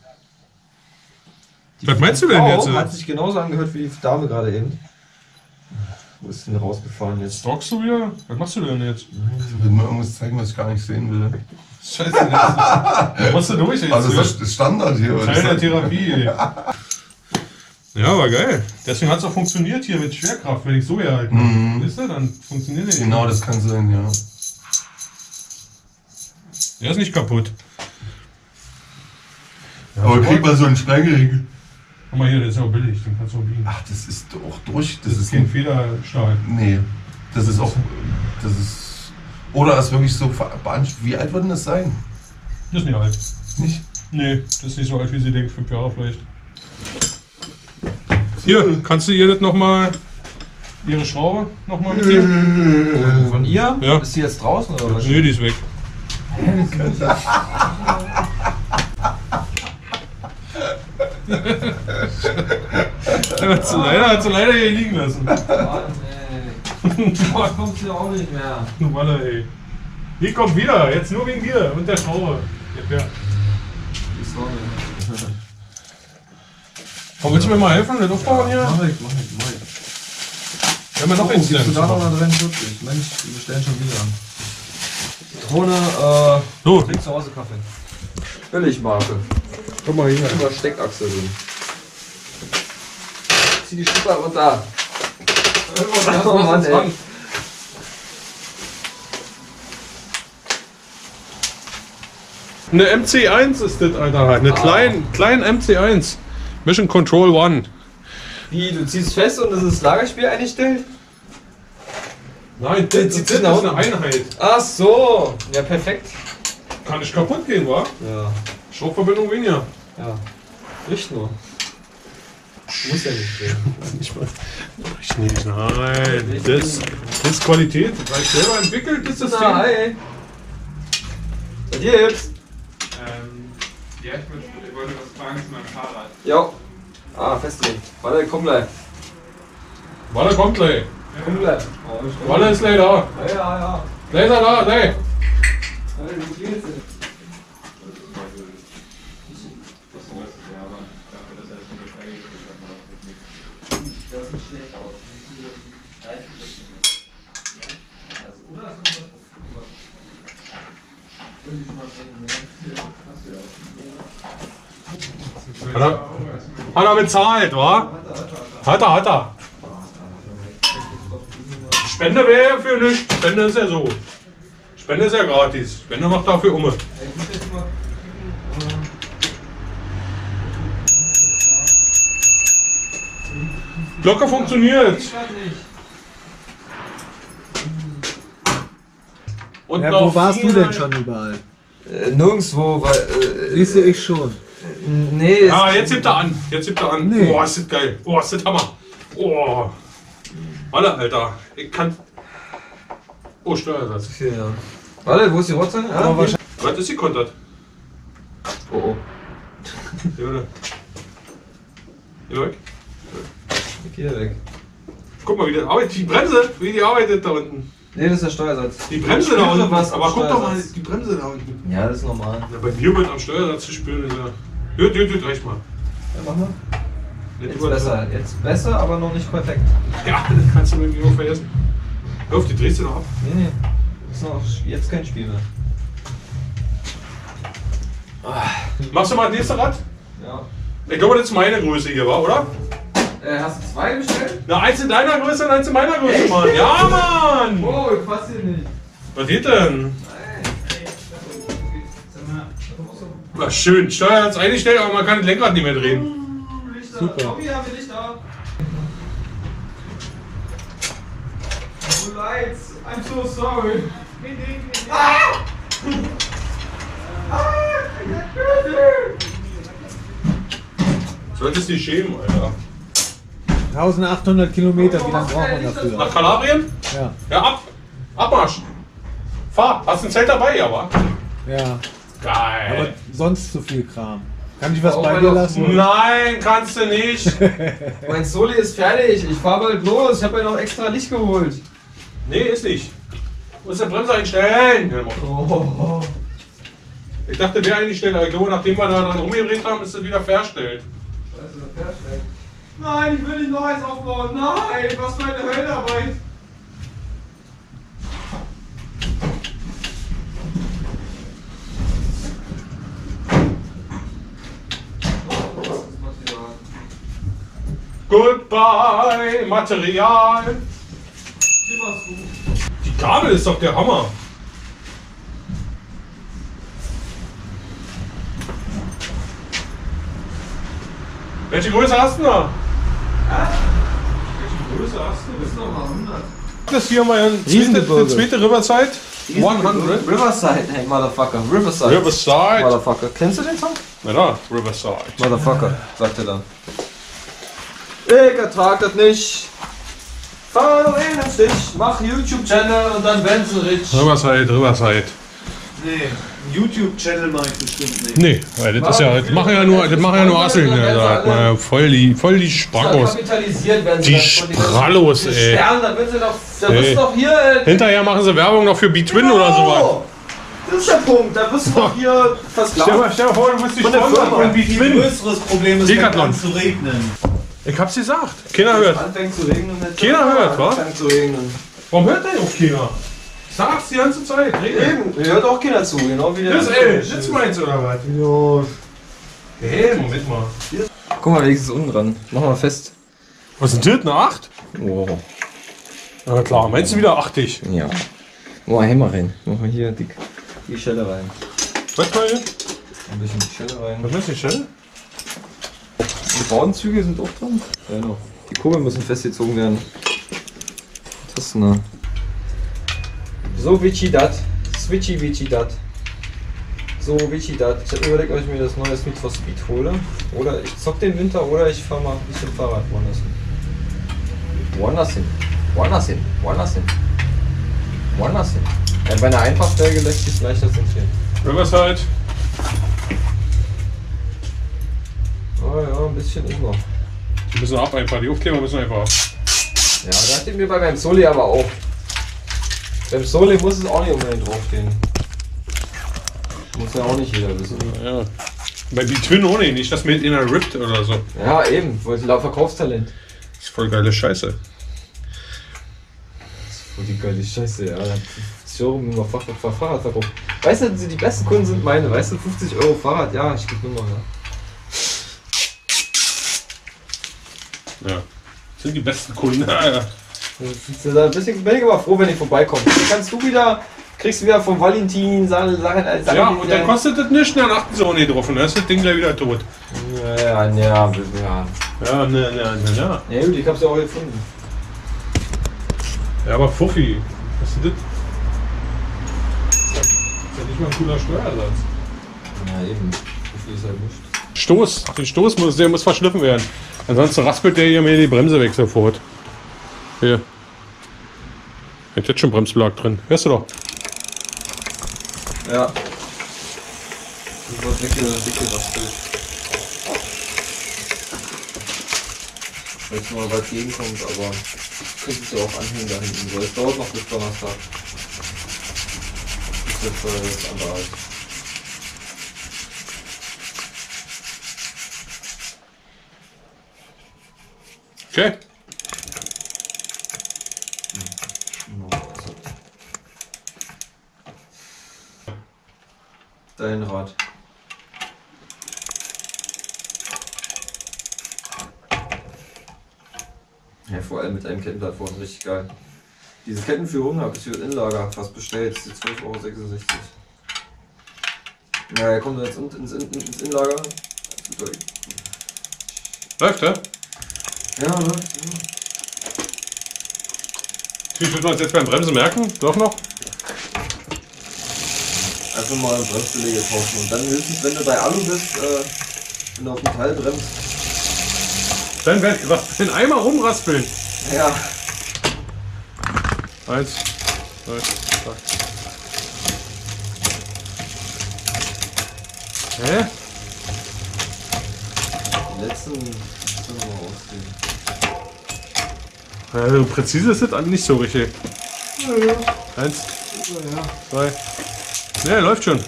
Die Was meinst du denn Frau jetzt? hat sich genauso angehört wie die Dame gerade eben. Wo ist denn rausgefahren jetzt? Stalkst du wieder? Was machst du denn jetzt? Ich will mal irgendwas zeigen, was ich gar nicht sehen will. Scheiße, das musst du durch jetzt. Also das ist Standard hier. oder? Teil der Therapie. ey. Ja, war geil. Deswegen hat es auch funktioniert hier mit Schwerkraft, wenn ich so herhalten kann. Mhm. Wisst ihr, dann funktioniert der Genau, das kann sein, ja. Der ist nicht kaputt. Aber krieg mal so einen Sprengel. Guck mal hier, der ist ja auch billig, den kannst du auch biegen. Ach, das ist doch durch. Das, Das ist ist kein ein. Federstahl. Nee. Das ist auch. Das ist. Oder ist wirklich so verbannt. Wie alt wird denn das sein? Das ist nicht alt. Nicht? Nee, das ist nicht so alt, wie sie denkt. Fünf Jahre vielleicht. Hier, kannst du ihr das nochmal, ihre Schraube nochmal mitnehmen? Von ihr? Ja. Ist sie jetzt draußen oder was? Nee, die ist weg. hat sie leider, hat sie leider hier liegen lassen. Mann, ey. Boah, kommt sie auch nicht mehr. Walle, ey. Die kommt wieder, jetzt nur wegen dir und der Schraube. Ja, ja. Die Sonne. Komm, willst du mir mal helfen, das aufbauen hier? Mach ich, mach ich, mach ich. Wir haben ja noch Oh, eins gibst du da noch lernen. mal dreiundvierzig? Mensch, wir bestellen schon wieder. Krone, äh, So, trink zu Hause Kaffee. Billigmarke. guck mal hier. Über Steckachse drin. Zieh die Schuppe runter. Oh Mann, ey. Eine M C eins ist das, Alter. Eine kleine klein M C eins. Mission Control One. Wie, du ziehst fest und das ist Lagerspiel eingestellt? Nein, Das- das, das das ist nach eine Einheit. Ach so. Ja, perfekt. Kann nicht kaputt gehen, wa? Ja. Stromverbindung weniger. Ja. Riecht nur. Muss ja nicht gehen. Ich nicht, nein. Das, das ist Qualität. Das habe ich selber entwickelt, das System. Na, hi. Bei dir jetzt? Ähm, ja, ich, möchte, ich wollte was fragen zu meinem Fahrrad. Ja. Ah, festlegen. Warte, komm gleich. Warte, kommt gleich. Komm gleich. Warte ist gleich da. Ja, ja, ja. Gleich ist er da, gleich. Hat er, hat er bezahlt, wa? Hat er, hat er. Spende wäre ja für nichts. Spende ist ja so. Spende ist ja gratis. Spende macht dafür Umme. Locker funktioniert. Und Ja, noch wo warst du viel- denn schon überall? Äh, nirgendwo, weil. Äh, Siehst du, ich schon. nee, es- Ah, jetzt hebt er an. Jetzt hebt er an. Nee. Boah, ist das geil. Boah, ist das Hammer. Oh. Warte, Alter. Ich kann. Oh, Steuersatz. Okay, ja. Warte, wo ist die Rotze? Ah, hier. Was ist die kontert? Oh, oh. Hier, oder? Hier weg. Ich geh hier weg. Guck mal, wie die arbeitet. Die Bremse, wie die arbeitet da unten. Nee, das ist der Steuersatz. Die Bremse Ich da spüre unten. was am Aber guck doch mal, Steuersatz. die Bremse da unten. Ja, das ist normal. Ja, bei mir wird am Steuersatz zu spüren. Ist ja. Gut, gut, gut, reicht mal. Ja, mach mal. Nicht Jetzt über- besser. Jetzt besser, aber noch nicht perfekt. Ja, das kannst du mit mir nur vergessen. Hör auf, die drehst du noch ab. Nee, nee. Ist noch jetzt kein Spiel mehr. Machst du mal das nächste Rad? Ja. Ich glaube, das ist meine Größe hier, war, oder? Äh, hast du zwei bestellt? Na, eins in deiner Größe und eins in meiner Größe, Mann. Ja, Mann! Oh, ich fass hier nicht. Was geht denn? Na, schön. Steuersatz eingestellt, aber man kann das Lenkrad nicht mehr drehen. Super. Komm hier, bin ich da. Oh, lights. I'm so sorry. Ah! Ah! Solltest dich schämen, Alter. eintausendachthundert Kilometer, wie lange braucht man dafür? Nach Kalabrien? Ja, Ja, ab. Abmarsch. Fahr. Hast du ein Zelt dabei, ja, wa? ja. Aber Geil. sonst zu viel Kram. Kann ich was Auch bei wenn dir noch- lassen? Nein, kannst du nicht. Mein Soli ist fertig. Ich fahr bald los. Ich habe ja noch extra Licht geholt. Nee, ist nicht. Muss der Bremse einstellen. Oh. Ich dachte, der eingestellt, aber ich glaube, nachdem wir da dran rumgedreht haben, ist das wieder verstellt. Nein, ich will nicht noch eins aufbauen. Nein, was für eine Höllarbeit. Goodbye, Material. Die Gabel ist doch der Hammer. Welche Größe hast du da? Welche Größe hast du? Das ist noch mal hundert. Das hier mal ein zweite, Riesengebirge. die zweite Riverside. hundert. Riverside, hey, Motherfucker. Riverside. Riverside. Motherfucker. Kennst du den Song? Na da, Riverside. Motherfucker, sagt er dann. Ich ertrag das nicht. Fahr doch eh nicht Stich. Mach YouTube-Channel und dann Benson Rich. Riverside, Riverside. Nee, einen YouTube-Channel mache ich bestimmt nicht. Nee, weil das ist ja, das machen ja nur, das machen ja nur Asseln. Ne? Da hat man ja voll die, voll die Spackos. Kapitalisiert werden sie Die dann von den ganzen- Sprallos, die ey. Sterne, da willst du doch, da Ey. bist du doch hier. Äh, Hinterher machen sie Werbung noch für B-Twin oder sowas. Das ist der Punkt, da wirst du doch hier versklavt. Stell mal, stell mal vor, du musst dich Von der sponsern Firma. und wie Viel Twin. größeres Problem ist, wenn Decathlon. es an zu regnen. Ich hab's gesagt. Keiner hört. Anfängt zu regnen. Jetzt Keiner hört, wa? Anfängt zu regnen. Warum hört denn auch keiner? Sag's die ganze Zeit. Rede. Eben, hier hört auch keiner zu, genau wie der. Das ist ey, das meinst oder was? Ja. Hey, Moment mal. Guck mal, wenigstens unten dran. Mach mal fest. Was ist denn das? Eine acht? Oh. Na klar, meinst du wieder achtzig? Ja. Mach mal Hämmer rein. Mach mal hier dick die Schelle rein. Was mal hier? Ein bisschen die Schelle rein. Was ist die Stelle? Die Bordenzüge sind auch dran. Ja, noch. Die Kurbeln müssen festgezogen werden. Was ist denn da? So witchy dat. Switchy witchy dat. So witchy dat. Ich hab überlegt, ob ich mir das neue Need for Speed hole. Oder ich zock den Winter oder ich fahr mal ein bisschen Fahrrad woanders hin. Woanders hin. Woanders hin. Woanders hin. Woanders hin. Ja, bei einer Einfachfelge lässt sich leichter zentrieren. Riverside. Oh ja, ein bisschen ist noch. Die müssen ab einfach, die Aufkleber müssen einfach ab. Ja, da hat mir bei meinem Soli aber auch. Beim Soli muss es auch nicht unbedingt draufstehen. Muss ja auch nicht jeder wissen. Ja. Bei die Twin ohne nicht, dass mir einer rippt oder so. Ja, eben, wollte laut Verkaufstalent. Das ist voll geile Scheiße. Oh, die geile Scheiße, ja. Showroom nur Fahrrad, Fahrrad verkauft. Weißt du, die besten Kunden sind meine, weißt du, fünfzig Euro Fahrrad, ja, ich gebe Nummer, ja. Ja. Das sind die besten Kunden. Ja, ja. Da bin ich, bin ich aber froh, wenn ich vorbeikomme. Dann kannst du wieder, kriegst du wieder vom Valentin Sachen, Sachen als Sachen. Ja, und dann kostet das nichts, dann achten sie auch nicht drauf und dann ist das Ding gleich wieder tot. Ja, ja, ja, ja. Ja, ne, ne, ne, ja. Ja gut, ich hab's ja auch gefunden. Ja, aber Fuffi, was ist denn das? Das ist ja nicht mal ein cooler Steuersatz. Ja eben, Fuffi ist halt nicht. Stoß, den Stoß muss, der muss verschliffen werden. Ansonsten raspelt der hier mir die Bremse weg sofort. Hier. Hat jetzt schon Bremsbelag drin. Hörst du doch? Ja. Das war dicke, dicke Raspel. Wenn jetzt mal was gegenkommt, aber kriegst du auch anhängen da hinten. So, es dauert noch bis Donnerstag. Das ist jetzt äh, das andere halt. Okay. Dein Rad. Ja, vor allem mit einem Kettenplattform, richtig geil. Diese Kettenführung habe ich für Inlager fast bestellt, das ist zwölf Euro sechsundsechzig. Ja, er kommt jetzt ins, ins, ins Inlager. Läuft, ja? Ja, läuft. Wie viel wir uns jetzt beim Bremsen merken? Doch noch? Einfach mal Bremsbeläge tauschen und dann höchstens, wenn du bei Alu bist, äh, wenn du auf Metall bremst. Dann werd ich was den Eimer rumraspeln. Ja. Eins, zwei, drei. Hä? Die letzten können wir mal ausziehen. Ja, so präzise ist das nicht so richtig. Eins, zwei. Ne, läuft schon.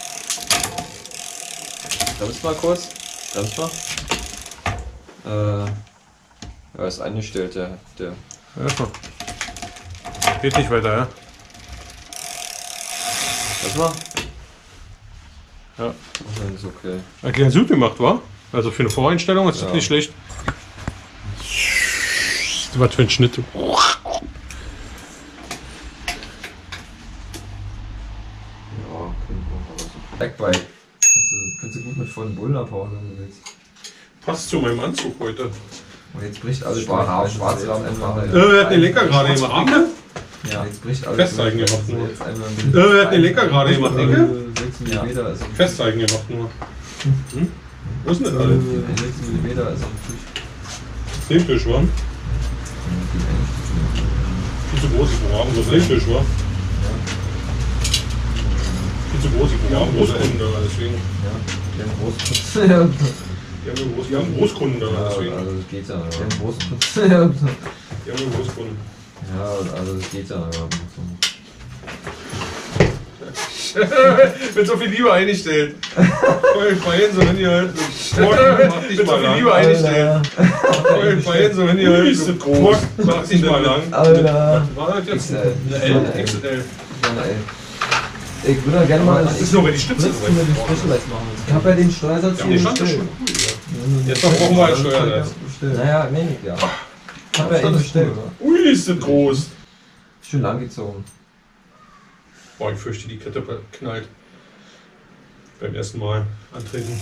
Bremst mal kurz. Bremst mal. Äh. Ja, ist eingestellt, der. der. Erstmal. Geht nicht weiter, ja? Bremst mal. Ja. Okay, ist okay. Eigentlich ganz gut gemacht, war? Also für eine Voreinstellung ist das Ja. nicht schlecht. Was für ein Schnitt. Ja, Backbike. Kannst du, kannst du gut mit vollen Bullen abhauen, wenn du willst. Passt zu meinem Anzug heute. Und jetzt bricht alles schwarz, schwarz Rahmen einfach. Äh, wer hat den Lenker gerade gemacht? Inge? Ja, jetzt bricht alles. Festzeigen gemacht nur. Jetzt einmal Äh, wer hat den Lenker gerade gemacht, Inge? sechs Millimeter ist am Tisch. Festzeigen gemacht nur. Hm? Wo ist denn das alles? sechs Millimeter ist am Tisch. Den Tisch war. Viel zu groß, ich brauche wo es ein Tisch war. Viel zu groß, ich brauche Großkunden da, deswegen. Ja, die haben große ja, Die haben Groß, die haben Großkunden da, deswegen. also das geht ja. Die haben große Die haben Großkunden. Ja, also das geht ja. Mit so viel Liebe eingestellt. Voll fein, so wenn ihr halt mach dich mal lang. Mit so viel Liebe eingestellt. Voll fein, so wenn ihr halt ist groß. Mach dich mal lang. Alter. War das jetzt X L. eine L? X L. Ich würde da gerne mal. Das ist nur, wenn die Stütze drin ist. Ich habe ja den Steuersatz Ja, hier die stand bestellt. schon cool. Jetzt noch brauchen wir einen Steuersatz. Naja, wenig, ja. Ich habe ja eben bestellt. Ui, ist das groß. Schön langgezogen. Boah, ich fürchte, die Kette knallt. Beim ersten Mal antrinken.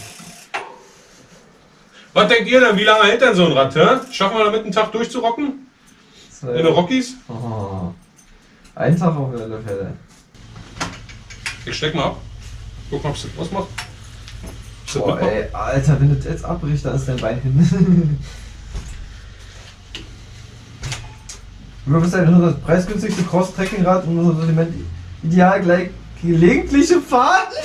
Was denkt ihr denn? Wie lange hält denn so ein Rad? Hä? Schaffen wir damit einen Tag durchzurocken? In den Rockies? Oh. Einen Tag auf alle Fälle. Ich steck mal ab. Guck mal, ob es was macht. Boah, ey, Alter, wenn du jetzt abbrichst, dann ist dein Bein hin. Du bist ja nur das preisgünstigste Cross-Trekking-Rad und unser Element ideal gleich gelegentliche Fahrten.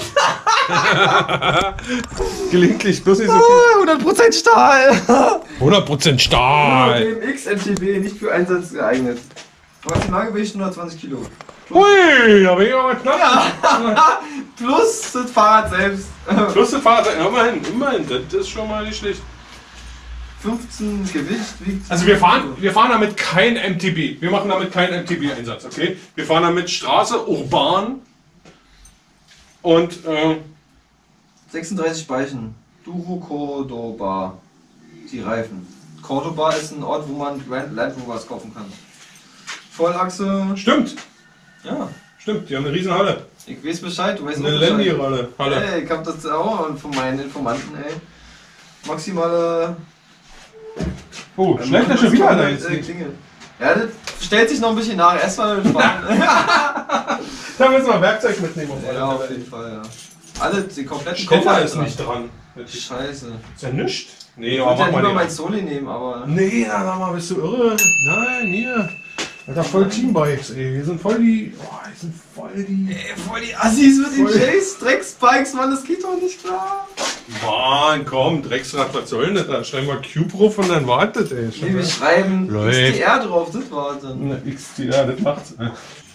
Gelegentlich, bloß nicht so viel. Ah, hundert Prozent Stahl. hundert Prozent Stahl. Dem X M T B nicht für Einsatz geeignet. Maximalgewicht hundertzwanzig Kilo. Hui, da bin ich aber knapp. Ja. Plus das Fahrrad selbst. Plus das Fahrrad, immerhin, immerhin, das ist schon mal nicht schlecht. fünfzehn Gewicht wiegt. Also wir fahren, wir fahren damit kein M T B. Wir machen damit keinen M T B-Einsatz, okay? Wir fahren damit Straße, urban und äh, sechsunddreißig Speichen. Duro Cordoba. Die Reifen. Cordoba ist ein Ort, wo man Land Rovers kaufen kann. Vollachse. Stimmt. Ja. Stimmt, die haben eine riesen Halle. Ich weiß Bescheid, du weißt Eine auch Bescheid. Landy-Halle. Halle. Ey, ich hab das auch von meinen Informanten, ey. Maximale. Oh, ähm, schlecht ist schon wieder einer äh, jetzt. Klingel. Ja, das stellt sich noch ein bisschen nach. Erstmal mit Fahren. Da müssen wir Werkzeug mitnehmen. Auf Ja, auf jeden Fall, ja. Alle, die kompletten Stecker Koffer ist nicht dran. Scheiße. Ist ja nichts. Nee, Ich aber würde ja mach mal lieber den. mein Soli nehmen, aber. Nee, na, sag mal, bist du irre? Nein, hier. Alter, voll Teambikes, ey. Wir sind voll die. Boah, wir sind voll die. Ey, voll die Assis mit den Voll. Chase, Drecksbikes, Mann, das geht doch nicht klar. Mann, komm, Drecksrad, was soll denn das? Dann schreiben wir Cube drauf und dann wartet, ey. Nee, wir schreiben Läuft. X T R drauf, das war dann. Na, X T, ja, das macht's. Ja,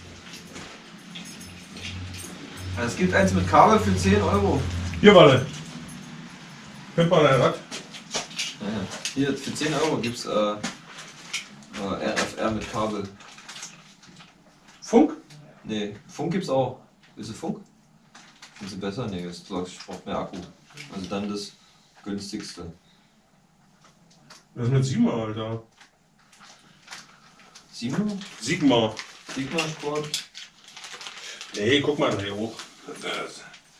es gibt eins mit Kabel für zehn Euro. Hier, warte. Könnt mal ein Rad. Ja, ja. Hier, für zehn Euro gibt's äh, äh, R F R mit Kabel. Funk? Nee, Funk gibt's auch. Ist es Funk? Ist sie besser? Nee, das sagst, ich brauch mehr Akku. Also dann das günstigste. Das ist mit Sigma, Alter. Sigma? Sigma. Sigma Sport? Nee, guck mal hier hoch. Das.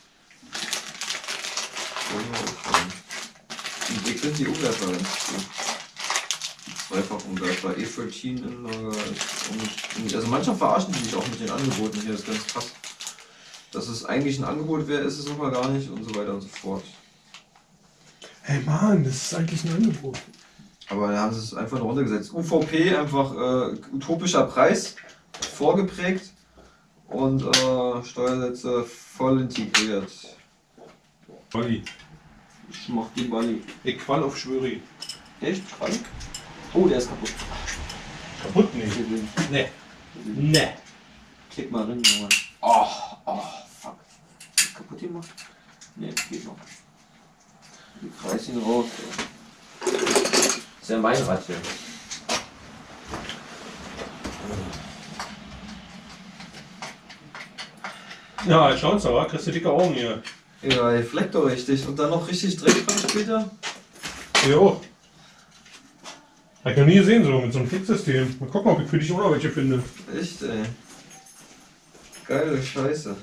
Entwickelt die Umwerfer ganz gut. Zweifach Umwerfer, E vierzehn in Lager. Also manchmal verarschen die sich auch mit den Angeboten hier, das ist ganz krass. Dass es eigentlich ein Angebot wäre, ist es aber gar nicht und so weiter und so fort. Hey Mann, das ist eigentlich ein Angebot. Aber da haben sie es einfach nur runtergesetzt. U V P, einfach äh, utopischer Preis, vorgeprägt und äh, Steuersätze voll integriert. Balli. Ich mach die Balli. Ich qual auf Schwöri. Echt? Balli? Oh, der ist kaputt. Kaputt? Nee. Nee. Nee. Klick mal rein, Junge. Oh, oh, fuck. Ist kaputt gemacht? Ne, geht noch. Ich reiß ihn raus. Ey. Ist ja mein Rad hier. Ja, schau's aber, kriegst du dicke Augen hier. Ja, ich fleck doch richtig. Und dann noch richtig Dreck dran später. Hier auch. Hab ich noch nie gesehen, so mit so einem Flicksystem. Mal gucken, ob ich für dich auch noch welche finde. Echt, ey. Geile Scheiße.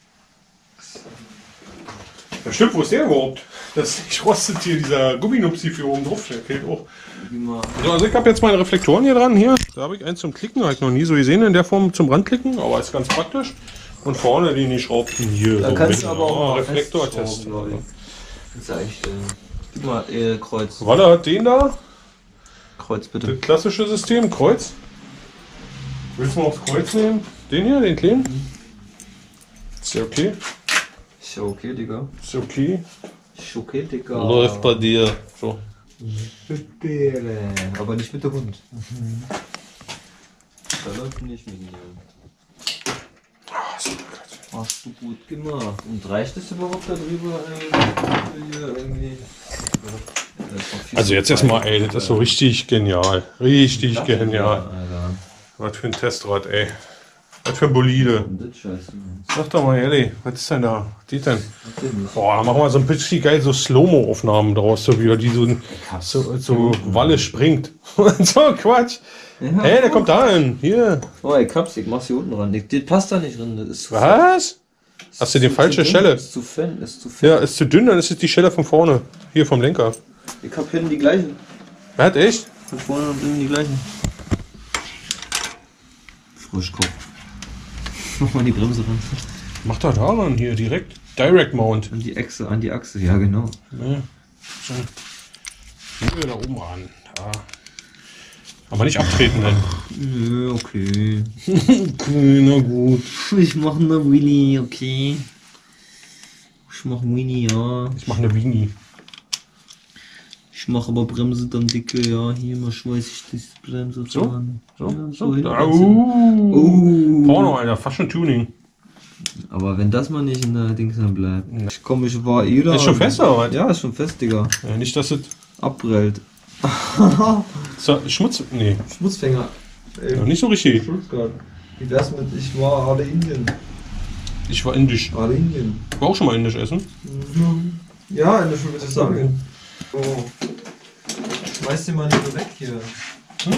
Ja, stimmt, wo ist der überhaupt? Das nicht rostet hier, dieser Gumminupsi für oben drauf, der fehlt auch. So, also ich habe jetzt meine Reflektoren hier dran, hier. Da habe ich eins zum Klicken, habe ich noch nie so gesehen in der Form zum Ranklicken, aber ist ganz praktisch. Und vorne die nicht schraubten hier. Da so kannst mit, du aber auch oh, mal Reflektortest. festschrauben, glaub ich. Das ist echt, äh, gib mal äh, Kreuz. Walle hat den da, Kreuz bitte. das klassische System, Kreuz. Willst du mal aufs Kreuz nehmen? Den hier, den kleinen? Ist ja okay. Ist ja okay, Digga. Ist okay. Ist okay, Digga. Läuft bei dir. So. Aber nicht mit der Hund. Da läuft nicht mit mir. Ah, so gut. Hast du gut gemacht. Und reicht es überhaupt darüber äh, hier irgendwie? Also jetzt erstmal, ey, das ist so richtig genial. Richtig genial. Alter. Was für ein Testrad, ey. Was für ein Bolide. Das Scheiße. Sag doch mal ehrlich, was ist denn da? Was ist denn? Boah, da machen wir so ein bisschen geil so Slow-Mo-Aufnahmen draus, so wie die so, so, so Walle springt. So Quatsch. Ja. Hey, der kommt da hin. Hier. Oh, ich hab's, ich mach's hier unten ran. Ich, das passt da nicht drin. Das ist zu Was? Hast du die zu- falsche zu dünn, Schelle? Ist zu fern, ist zu fern. Ja, ist zu dünn, dann ist es die Schelle von vorne. Hier vom Lenker. Ich hab hinten die gleichen. Was, echt? Von vorne und hinten die gleichen. Frischkopf. Mach mal die Bremse ran. Mach doch da ran, hier direkt. Direct Mount. An die Achse, an die Achse, ja genau. Ne? So. Hier da oben ran. Da. Aber nicht abtreten dann. Nö, okay. Okay, na gut. Ich mach ne Willy, okay. Ich mach Winnie, ja. Ich mache eine Weenie. Ich mach aber Bremse dann dicke, ja. Hier mal schmeiß ich die Bremse So? ran. So, Ja, so. so hin. Da, uh. Oh. Porno, Alter, fast schon Tuning. Aber wenn das mal nicht in der Dings dann bleibt. Ich komm, ich war eh da. Ist schon fest, oder was? Ja, ist schon fest, Digga. Ja, nicht, dass es Abprellt. so, Schmutz. Nee, Schmutzfänger. ja, nicht so richtig. Stuttgart. Wie wär's mit, ich war alle Indien. Ich war indisch. Alle Indien. Ich war auch schon mal indisch essen. Ja, in der Schule würde ich sagen. Oh. Schmeiß den mal nicht so weg hier. Hm?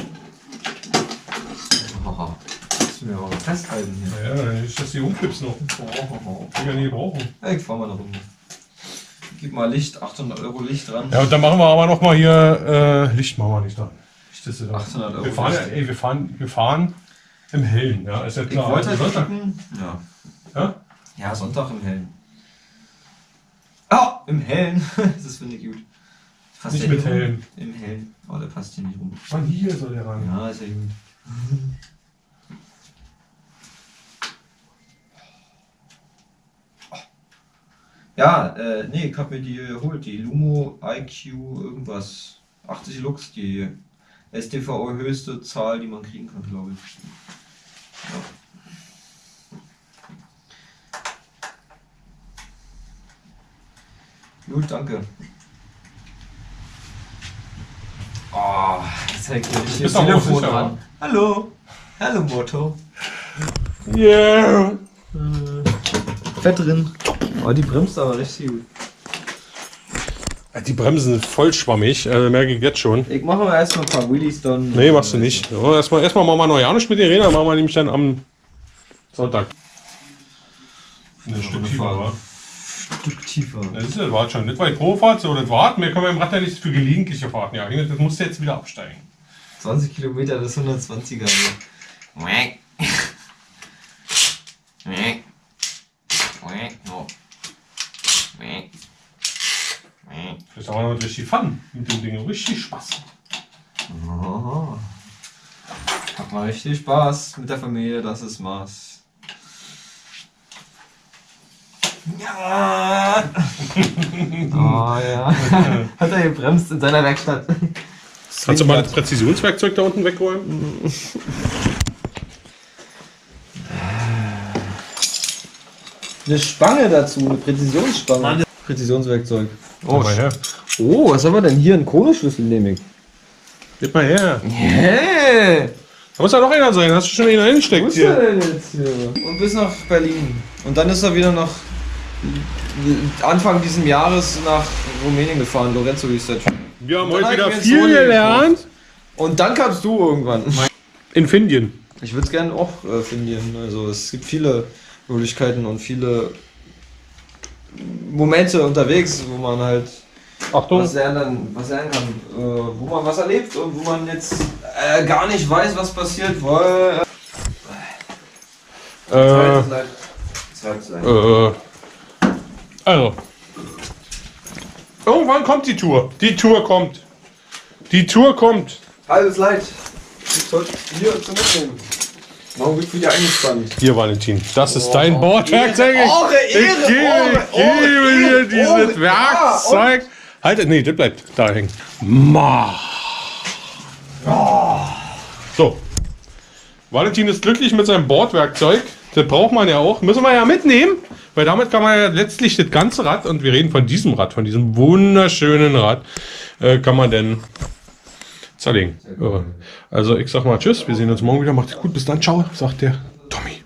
Haha. Müssen wir aber festhalten hier. Ja, nicht, dass die umkippst noch. Ich ja nie brauchen. Ja, ich fahr mal eine Runde. Gib mal Licht, achthundert Euro Licht dran. Ja, und dann machen wir aber noch mal hier äh, Licht machen wir nicht dran. Nicht, dass du da- achthundert Euro Wir fahren, ja, Licht. ey, wir fahren, wir fahren im Hellen, ja, ist ja Ich klar. wollte halt Sonntag. gucken. Ja. Ja? Ja, Sonntag im Hellen. Ah, im Hellen. Das finde ich gut. Passt Nicht der mit hier rum? Helm. Im Hellen. Oh, der passt hier nicht rum. Mann, hier soll der ran. Ja, ist ja gut. Ja, äh, nee, ich hab mir die geholt, die Lumo I Q irgendwas. achtzig Lux, die S T V O höchste Zahl, die man kriegen kann, glaube ich. Ja. Gut, danke. Oh, jetzt hängt mir Bist das doch Telefon sicher, dran. Hallo. Hallo, Motto. Yeah! Fett drin. Oh, die bremst aber richtig gut. Die Bremsen sind voll schwammig, äh, merke ich jetzt schon. Ich mache aber erstmal ein paar Wheelies dann. Nee, machst du nicht. Ja, erstmal, erstmal machen wir noch ja nicht mit den Rädern, machen wir nämlich dann am Sonntag. Ein Stück tiefer, wa? Stück tiefer. Das ist das war schon nicht weit Probefahrt, so das war. Wir können beim Rad ja nicht für gelegentliche Fahrten ja. Das musst du jetzt wieder absteigen. zwanzig Kilometer, das hundertzwanziger. Das ist aber noch richtig Fun mit dem Ding. Richtig Spaß. Oh. Hat mal richtig Spaß mit der Familie, das ist Maß. Ja! Oh ja. Hat er gebremst in seiner Werkstatt. Kannst du mal das Präzisionswerkzeug da unten wegräumen? Eine Spange dazu, eine Präzisionsspange. Präzisionswerkzeug. Oh, mal her. Oh, was haben wir denn hier? Ein Kohleschlüssel nehme ich. Gib mal her. Hey! Da muss ja noch einer sein. Hast du schon einen Wo eingesteckt ist er hier? denn jetzt hier? Und bis nach Berlin. Und dann ist er wieder nach Anfang dieses Jahres nach Rumänien gefahren. Lorenzo hieß der Typ. Wir haben Dann heute wieder hab ich mir viel Sony gelernt. Und dann kamst du irgendwann. In Findien. Ich würde es gerne auch äh, finden. Also es gibt viele Möglichkeiten und viele Momente unterwegs, wo man halt Achtung. was lernen, was lernen kann. Äh, wo man was erlebt und wo man jetzt äh, gar nicht weiß, was passiert, weil... Äh, Äh, Zeit Zeit sein. äh, also. Irgendwann kommt die Tour. Die Tour kommt. Die Tour kommt. Halbes Leid. Ich sollte hier zu mitnehmen. Warum wird wieder eingespannt? Hier, Valentin. Das ist Oh, dein Bordwerkzeug. Ehre, Ehre, Ich gebe, ich Ehre, gebe Ehre, dir dieses Ehre. Werkzeug. Halt, nee, das bleibt da hängen. Ma. So. Valentin ist glücklich mit seinem Bordwerkzeug. Das braucht man ja auch. Müssen wir ja mitnehmen, weil damit kann man ja letztlich das ganze Rad, und wir reden von diesem Rad, von diesem wunderschönen Rad, äh, kann man denn zerlegen. Ja. Also ich sag mal tschüss, wir sehen uns morgen wieder. Macht's gut, bis dann, ciao, sagt der Tommy.